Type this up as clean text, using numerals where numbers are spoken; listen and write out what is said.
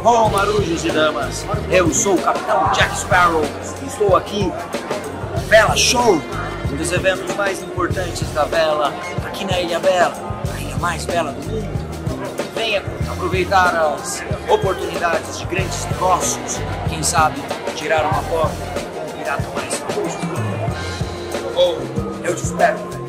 Bom, marujos e damas, eu sou o capitão Jack Sparrow e estou aqui no VelaShow, um dos eventos mais importantes da vela aqui na Ilhabela, a ilha mais bela do mundo. Venha aproveitar as oportunidades de grandes negócios, quem sabe tirar uma foto com o pirata mais famoso do mundo. Ou eu te espero.